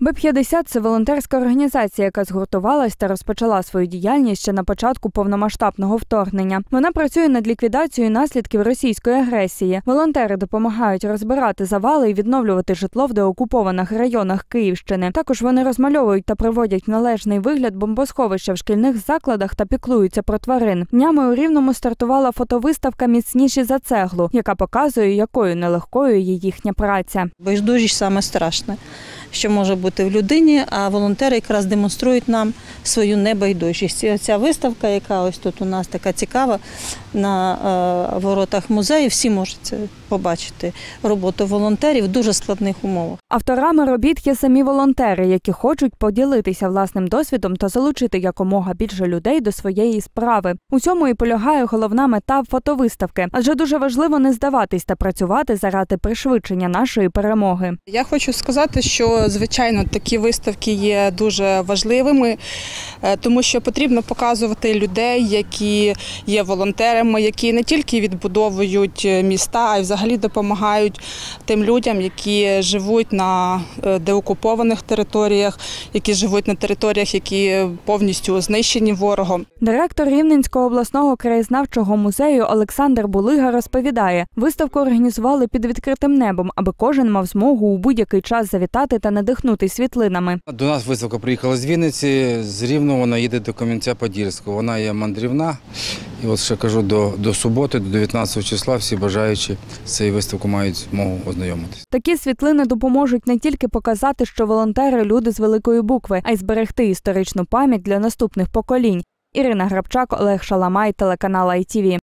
Б-50 – це волонтерська організація, яка згуртувалась та розпочала свою діяльність ще на початку повномасштабного вторгнення. Вона працює над ліквідацією наслідків російської агресії. Волонтери допомагають розбирати завали і відновлювати житло в деокупованих районах Київщини. Також вони розмальовують та приводять в належний вигляд бомбосховища в шкільних закладах та піклуються про тварин. Днями у Рівному стартувала фотовиставка «Міцніші за цеглу», яка показує, якою нелегкою є їхня праця. Байдужість – саме страшне, що може бути в людині, а волонтери якраз демонструють нам свою небайдужість. І оця виставка, яка ось тут у нас така цікава, на воротах музею, всі можуть побачити роботу волонтерів в дуже складних умовах. Авторами робіт є самі волонтери, які хочуть поділитися власним досвідом та залучити якомога більше людей до своєї справи. У цьому і полягає головна мета фотовиставки, адже дуже важливо не здаватись та працювати заради пришвидшення нашої перемоги. Я хочу сказати, що, звичайно, такі виставки є дуже важливими, тому що потрібно показувати людей, які є волонтерами, які не тільки відбудовують міста, а й взагалі допомагають тим людям, які живуть на деокупованих територіях, які живуть на територіях, які повністю знищені ворогом. Директор Рівненського обласного краєзнавчого музею Олександр Булига розповідає, виставку організували під відкритим небом, аби кожен мав змогу у будь-який час завітати та надихнутись світлинами. До нас виставка приїхала з Вінниці, з Рівного вона їде до Кам'янця-Подільського. Вона є мандрівна. І от ще кажу, до суботи, до 19 числа всі бажаючі з цією виставкою мають змогу ознайомитися. Такі світлини допоможуть не тільки показати, що волонтери – люди з великої букви, а й зберегти історичну пам'ять для наступних поколінь. Ірина Грабчак, Олег Шаламай, телеканал ITV.